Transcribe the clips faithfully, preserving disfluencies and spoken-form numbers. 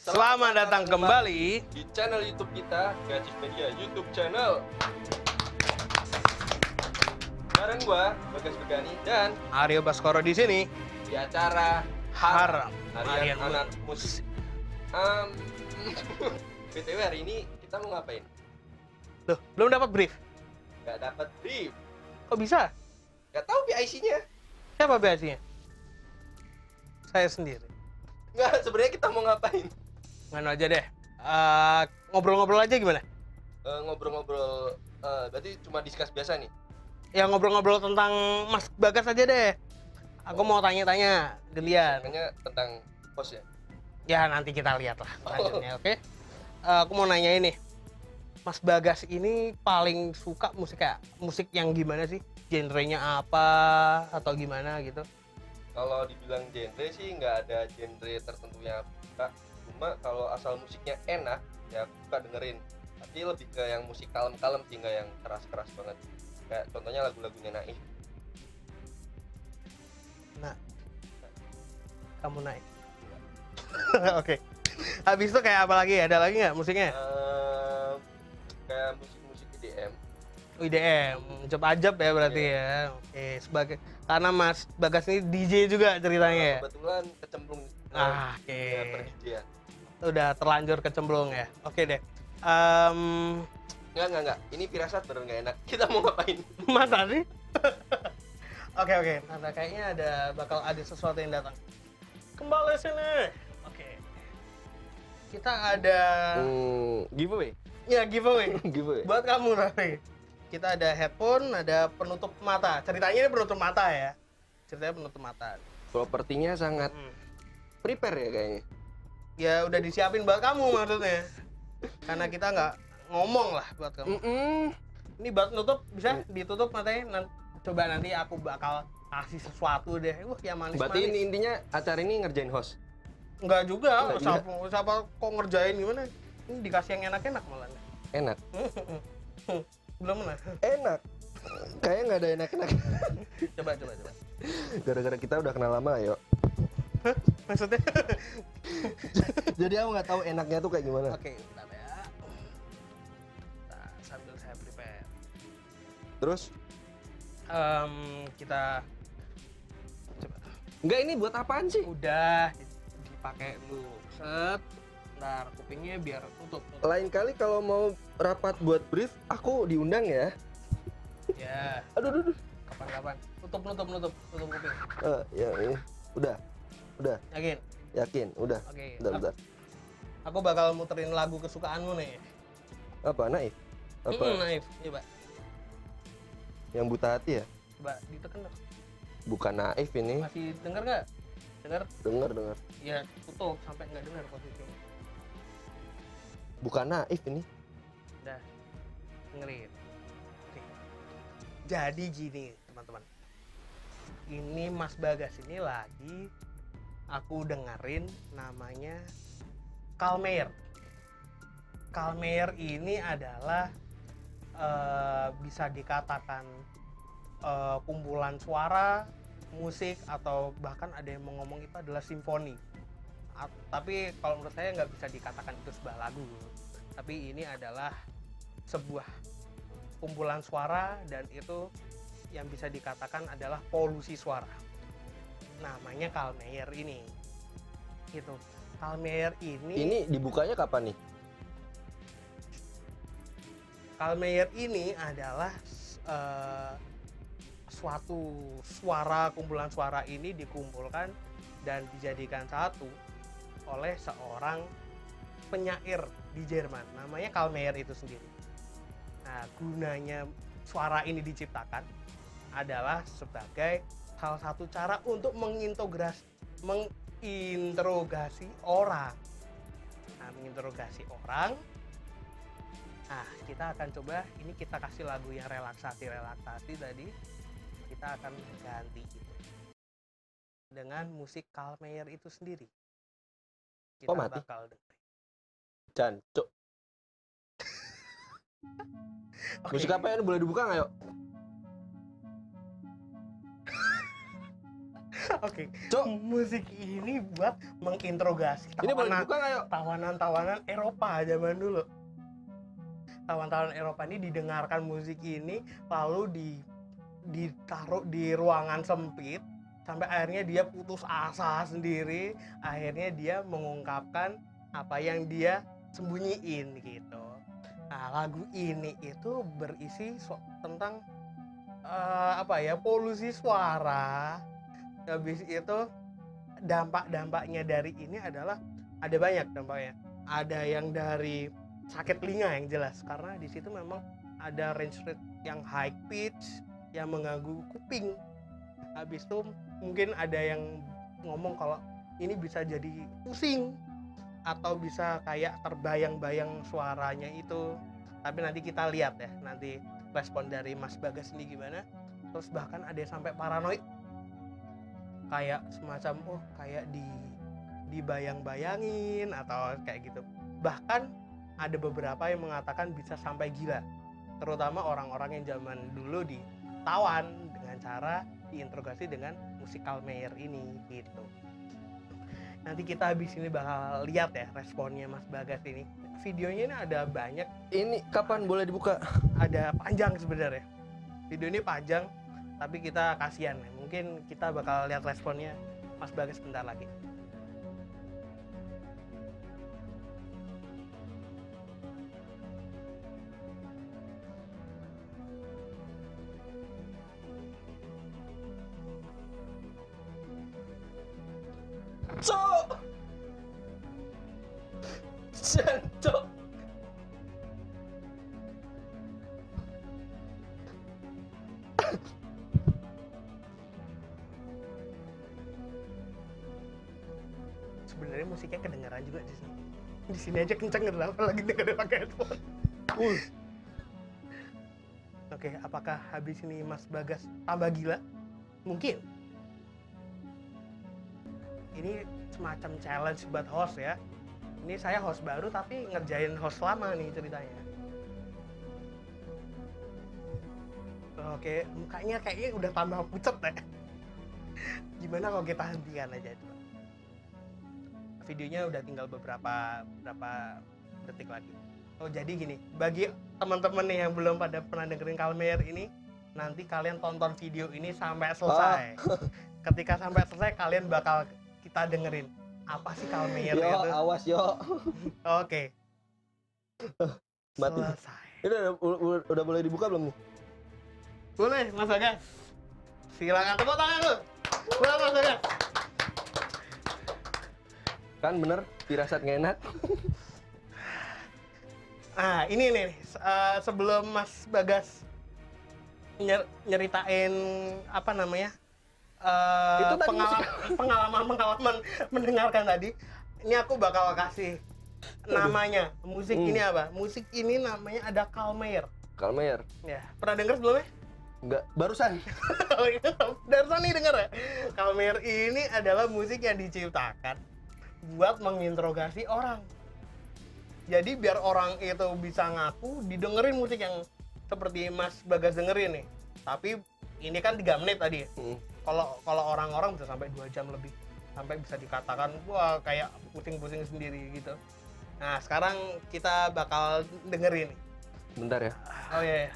Selamat datang kembali di channel YouTube kita, Kreatif Media YouTube Channel. Bareng gua, Bagas Begani dan Aryo Baskoro di sini. di acara Haram Harian Harian Anak Musik. Um, B T W hari ini kita mau ngapain? Loh, belum dapat brief. Gak dapat brief. Kok bisa? Gak tahu B I C-nya. Siapa biasanya? Saya sendiri. Nggak, sebenarnya kita mau ngapain? Nganu aja deh. Eh, ngobrol-ngobrol aja gimana? Eh, ngobrol-ngobrol. eh, berarti cuma discuss biasa nih. Ya ngobrol-ngobrol tentang Mas Bagas aja deh. Aku mau tanya-tanya dilian. Makanya tentang pos ya. Ya nanti kita lihat lah selanjutnya, oke? Eh, aku mau nanya ini. Mas Bagas ini paling suka musik kayak musik yang gimana sih? Genrenya apa atau gimana gitu? Kalau dibilang genre sih nggak ada genre tertentu yang aku suka. Cuma kalau asal musiknya enak ya aku suka dengerin. Tapi lebih ke yang musik kalem-kalem sih, nggak yang keras-keras banget. Kayak contohnya lagu-lagunya Naif. Nah, kamu naik. Oke. Habis itu kayak apa lagi? Ada lagi nggak musiknya? Ehm, kayak musik-musik E D M. I D M, ajab-ajab ya berarti Iya. ya. Oke, sebagai karena Mas Bagas ini D J juga ceritanya ya. Kebetulan kecemplung Ah, oke. ya, per-D J-an. Udah terlanjur kecemplung ya. Oke deh. Em, Enggak, enggak, enggak. Ini firasat bener nggak enak. Kita mau ngapain? Masa sih? Oke oke. Nah, kayaknya ada bakal ada sesuatu yang datang. Kembali sini. Oke. Kita ada Hmm, giveaway. ya giveaway giveaway. buat kamu nanti. Kita ada headphone, ada penutup mata. Ceritanya ini penutup mata ya. Ceritanya penutup mata. Propertinya sangat Hmm. prepare ya kayaknya. Ya udah disiapin buat kamu maksudnya. Karena kita nggak ngomong lah buat kamu. Mm-mm. Ini buat nutup bisa ditutup matanya. Nan- coba nanti aku bakal kasih sesuatu deh. Wah, yang manis-manis. Berarti ini intinya acara ini ngerjain host. Enggak juga. Enggak juga. Siapa, siapa kok ngerjain gimana? Ini dikasih yang enak-enak malah. Enak. Belum lah. Enak. Kayaknya nggak ada enak-enak. Coba coba coba. Gara-gara kita udah kenal lama, yuk. Hah? Maksudnya? Jadi aku nggak tahu enaknya tuh kayak gimana. Oke, bentar ya. Nah, sambil saya prepare. Terus? Em, kita coba. Enggak, ini buat apaan sih? Udah dipakai dulu. Set. Ntar kupingnya biar tutup. tutup. Lain kali kalau mau rapat buat brief, aku diundang ya. Ya, Aduh, aduh, aduh. kapan-kapan. Tutup, nutup, nutup, tutup kuping. Eh, ya, ini. Udah. Udah. Yakin? Yakin, udah. Oke. Bentar, bentar. Aku bakal muterin lagu kesukaanmu nih. Apa, Naif? Apa? Hmm, Naif. Coba, Yang buta hati ya? coba ditekan dong. Bukan Naif ini. Masih denger nggak? Denger? Dengar, dengar. Ya, tutup sampai nggak denger posisinya. Bukan Naif ini. Udah, dengerin. Oke. Jadi gini, teman-teman. Ini Mas Bagas ini lagi aku dengerin namanya Kalmeyer. Kalmeyer ini adalah eh, bisa dikatakan eh, kumpulan suara, musik, atau bahkan ada yang mau ngomong itu adalah simfoni. A- tapi kalau menurut saya nggak bisa dikatakan itu sebuah lagu. Tapi ini adalah sebuah kumpulan suara dan itu yang bisa dikatakan adalah polusi suara. Namanya Kalmeyer ini. Gitu. Kalmeyer ini Ini dibukanya kapan nih? Kalmeyer ini adalah eh, suatu suara, kumpulan suara ini dikumpulkan dan dijadikan satu oleh seorang penyair di Jerman. Namanya Kalmeyer itu sendiri. Nah, gunanya suara ini diciptakan adalah sebagai salah satu cara untuk mengintegrasi menginterogasi orang. Nah, menginterogasi orang. Nah, kita akan coba ini kita kasih lagu yang relaksasi-relaksasi tadi. Kita akan ganti itu dengan musik Kalmeyer itu sendiri. Kita Kok mati? bakal dengerin. Jancuk. Oke. Musik apa yang boleh dibuka nggak, yuk? Oke, Cok. musik ini buat menginterogasi Ini boleh tawanan dibuka nggak yuk? tawanan-tawanan Eropa zaman dulu. Tawanan-tawanan Eropa ini didengarkan musik ini lalu di ditaruh di ruangan sempit sampai akhirnya dia putus asa sendiri, akhirnya dia mengungkapkan apa yang dia sembunyiin gitu. Nah, lagu ini itu berisi so- tentang eh, apa ya, polusi suara. Habis itu dampak-dampaknya dari ini adalah ada banyak dampaknya. Ada yang dari sakit telinga yang jelas karena di situ memang ada range rate yang high pitch yang mengganggu kuping. Habis itu mungkin ada yang ngomong kalau ini bisa jadi pusing atau bisa kayak terbayang-bayang suaranya itu. Tapi nanti kita lihat ya, nanti respon dari Mas Bagas ini gimana. Terus bahkan ada yang sampai paranoid, kayak semacam oh kayak di dibayang-bayangin atau kayak gitu. Bahkan ada beberapa yang mengatakan bisa sampai gila, terutama orang-orang yang zaman dulu ditawan dengan cara diinterogasi dengan musik Kalmeyer ini gitu. Nanti kita habis ini bakal lihat ya responnya Mas Bagas ini. Videonya ini ada banyak, Ini kapan boleh dibuka? ada panjang sebenarnya. Video ini panjang, tapi kita kasihan ya. Mungkin kita bakal lihat responnya Mas Bagas bentar lagi. Cok. Cok. Sebenarnya musiknya kedengaran juga di sini. Di sini aja kenceng, kenapa lagi dengerin pakai headphone. Uh. Oke, apakah habis ini Mas Bagas tambah gila? Mungkin. Ini semacam challenge buat host ya. Ini saya host baru tapi ngerjain host lama nih ceritanya. Oke, mukanya kayaknya udah tambah pucet ya. Gimana kalau kita hentikan aja coba. Videonya udah tinggal beberapa beberapa detik lagi. Oh jadi gini, bagi teman-teman nih yang belum pada pernah dengerin Kalmeyer ini, nanti kalian tonton video ini sampai selesai. Ah. Ketika sampai selesai kalian bakal kita dengerin apa sih Kalmeyer Yo, itu. awas yo. Oke. Mati. Selesai. Ini udah, udah, udah boleh dibuka belum nih? Boleh, Mas Bagas. Silakan tepuk tangan lu. Boleh, Mas Bagas. Kan bener, firasat nggak enak. Nah, ini nih uh, sebelum Mas Bagas nyer- nyeritain apa namanya? Uh, Itu tadi pengalaman, pengalaman-pengalaman mendengarkan tadi. Ini aku bakal kasih namanya. Musik Hmm. ini apa? Musik ini namanya ada Kalmeyer. Kalmeyer. Ya, pernah dengar sebelumnya? Enggak, barusan. Oh iya, barusan nih denger ya. Kalmeyer ini adalah musik yang diciptakan buat menginterogasi orang. Jadi biar orang itu bisa ngaku, didengerin musik yang seperti Mas Bagas dengerin nih. Tapi ini kan tiga menit tadi ya. Hmm. Kalau kalau orang-orang bisa sampai dua jam lebih. Sampai bisa dikatakan wah kayak pusing-pusing sendiri gitu. Nah, sekarang kita bakal dengerin nih. Bentar ya. Oh iya. iya.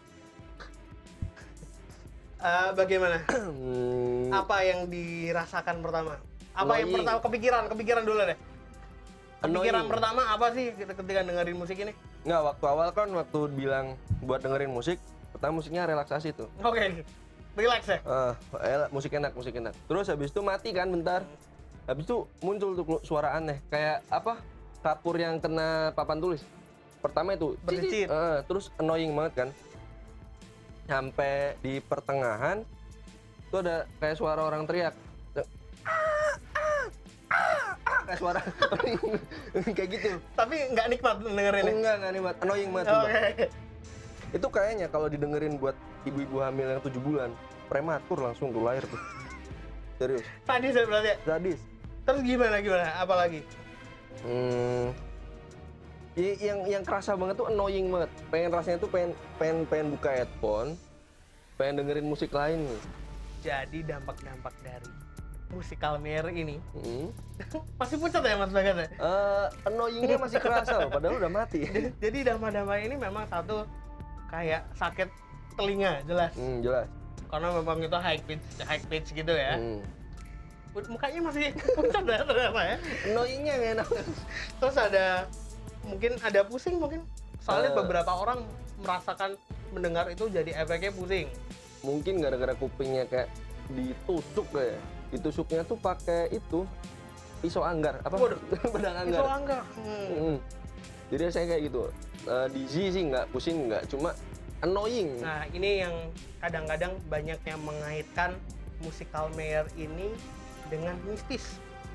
Eh, bagaimana? Hmm, Apa yang dirasakan pertama? Apa yang Annoying. pertama kepikiran? Kepikiran dulu deh. Kepikiran Annoying. pertama apa sih ketika dengerin musik ini? Nggak, waktu awal kan waktu bilang buat dengerin musik, pertama musiknya relaksasi tuh. Oke. Relax ya? Ah, eh, musik enak, musik enak. Terus habis itu mati kan bentar. Habis itu muncul tuh suara aneh, kayak apa? Kapur yang kena papan tulis. Pertama itu Berdecit. eh, terus annoying banget kan. Sampai di pertengahan itu ada kayak suara orang teriak. Ah, ah, ah, ah, kayak suara kayak gitu. Tapi nggak nikmat dengerin ya? Enggak, enggak nikmat, annoying banget. Oke. sumpah. Itu kayaknya kalau didengerin buat ibu-ibu hamil yang tujuh bulan, prematur langsung tuh lahir tuh. Serius, Tadi saya berarti ya. sadis. Terus gimana gimana? Apa lagi? Hmm, i- yang yang kerasa banget tuh annoying banget. Pengen rasanya tuh pengen pengen pengen buka headphone, pengen dengerin musik lain nih. Jadi dampak-dampak dari musikal Meyer ini Hmm. masih pucat ya Mas Bagas ya? Uh, annoyingnya masih kerasa loh, padahal udah mati. Jadi Dama-Dama ini memang satu kayak sakit telinga jelas. Hmm, jelas. Karena memang itu high pitch, high pitch gitu ya. Hmm. Mukanya masih pucat ya ternyata ya. Annoyingnya nggak enak. Terus ada mungkin ada pusing mungkin. Soalnya Uh. beberapa orang merasakan mendengar itu jadi efeknya pusing. Mungkin gara-gara kupingnya kayak ditusuk kayak. Ditusuknya tuh pakai itu pisau anggar apa? Waduh. Pedang anggar. Pisau anggar. Hmm. Hmm. Jadi saya kayak gitu. Uh, dizzy sih nggak, pusing nggak, cuma annoying. Nah ini yang kadang-kadang banyak yang mengaitkan musikal Meyer ini dengan mistis.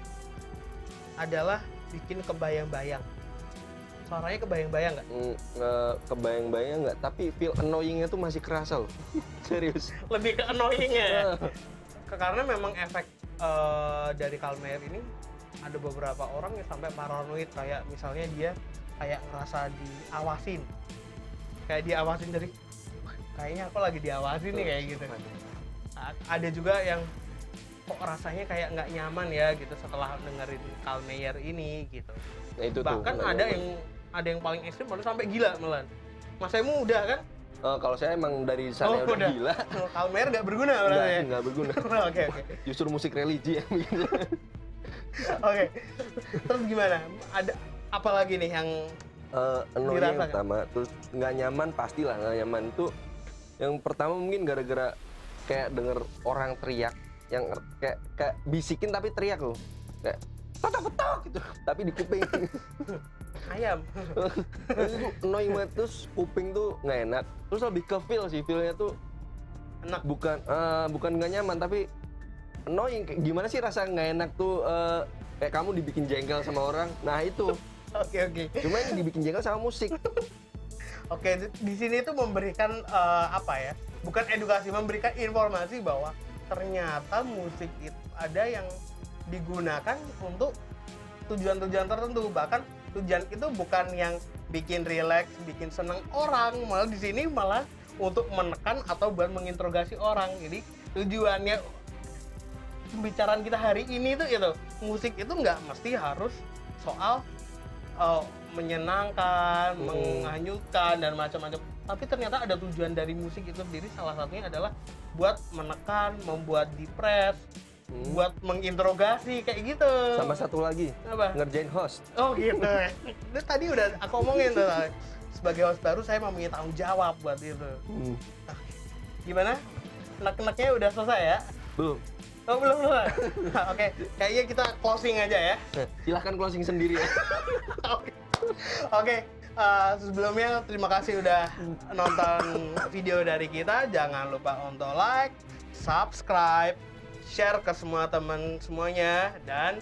Adalah bikin kebayang-bayang. Suaranya kebayang-bayang nggak? Hmm, uh, kebayang-bayang nggak, tapi feel annoyingnya tuh masih kerasa loh. Serius. Lebih ke annoying ya. Karena memang efek uh, dari Kalmer ini ada beberapa orang yang sampai paranoid, kayak misalnya dia kayak ngerasa diawasin, kayak diawasin dari "Wah, kayaknya aku lagi diawasin nih kayak gitu. A- ada juga yang kok rasanya kayak nggak nyaman ya gitu setelah dengerin Kalmer ini gitu. Nah, itu Bahkan tuh, ada nyaman. yang ada yang paling ekstrim baru sampai gila malah. Mas Emu udah kan? Uh, kalau saya emang dari sana Oh, udah, udah. gila. Kalmer nggak berguna berarti Nggak, ya? nggak berguna. Oke oke. Justru musik religi yang bikin. Oke. Terus gimana? Ada apa lagi nih yang Uh, annoying yang Dirasakan? pertama, terus nggak nyaman pastilah nggak nyaman tuh. Yang pertama mungkin gara-gara kayak denger orang teriak, yang kayak kayak bisikin tapi teriak loh, kayak petok-petok gitu, tapi di kuping. ayam? Terus itu annoying banget, terus kuping tuh nggak enak. Terus lebih ke feel sih, feelnya tuh Enak. bukan eh, bukan nggak nyaman tapi annoying. Kayak gimana sih rasa nggak enak tuh, eh, kayak kamu dibikin jengkel sama orang. Nah itu, Oke oke. cuma ini dibikin jengkel sama musik. Oke, di, di sini tuh memberikan eh, apa ya? Bukan edukasi, memberikan informasi bahwa ternyata musik itu ada yang digunakan untuk tujuan-tujuan tertentu. Bahkan tujuan itu bukan yang bikin rileks, bikin seneng orang, malah di sini malah untuk menekan atau buat menginterogasi orang. Jadi tujuannya pembicaraan kita hari ini tuh itu musik itu nggak mesti harus soal uh, menyenangkan, Hmm. menghanyutkan dan macam-macam. Tapi ternyata ada tujuan dari musik itu sendiri, salah satunya adalah buat menekan, membuat depres, Hmm. buat menginterogasi kayak gitu. Sama satu lagi, Apa? ngerjain host. Oh gitu. Itu tadi udah aku omongin tuh. Sebagai host baru saya mau punya tanggung jawab buat itu. Hmm. Gimana? Nek-neknya udah selesai ya? Belum. Oh belum selesai. Oke, kayaknya kita closing aja ya. Nah, silahkan closing sendiri ya. Oke. Oke, eh, sebelumnya terima kasih udah nonton video dari kita. Jangan lupa untuk like, subscribe, share ke semua teman semuanya, dan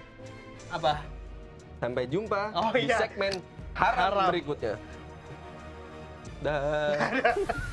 apa? Sampai jumpa Oh, di iya. segmen haram, Haram. berikutnya. Dah.